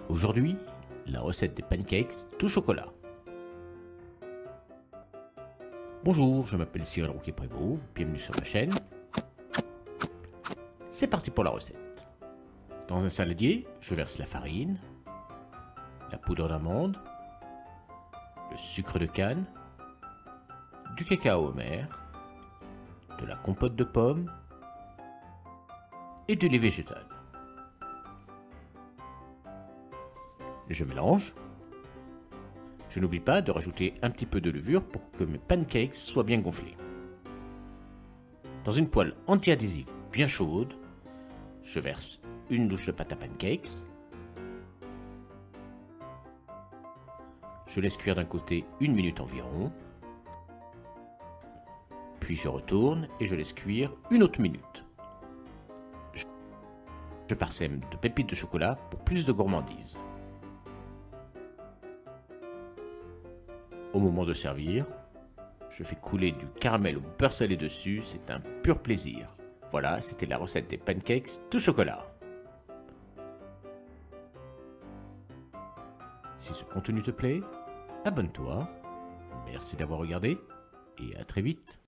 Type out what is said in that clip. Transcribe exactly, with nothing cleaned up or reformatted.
Aujourd'hui, la recette des pancakes tout chocolat. Bonjour, je m'appelle Cyril Rouquet-Prévost, bienvenue sur ma chaîne. C'est parti pour la recette. Dans un saladier, je verse la farine, la poudre d'amande, le sucre de canne, du cacao amer, de la compote de pommes et du lait végétal. Je mélange. Je n'oublie pas de rajouter un petit peu de levure pour que mes pancakes soient bien gonflés. Dans une poêle anti-adhésive bien chaude, je verse une douche de pâte à pancakes. Je laisse cuire d'un côté une minute environ. Puis je retourne et je laisse cuire une autre minute. Je parsème de pépites de chocolat pour plus de gourmandise. Au moment de servir, je fais couler du caramel au beurre salé dessus, c'est un pur plaisir. Voilà, c'était la recette des pancakes tout chocolat. Si ce contenu te plaît, abonne-toi. Merci d'avoir regardé et à très vite.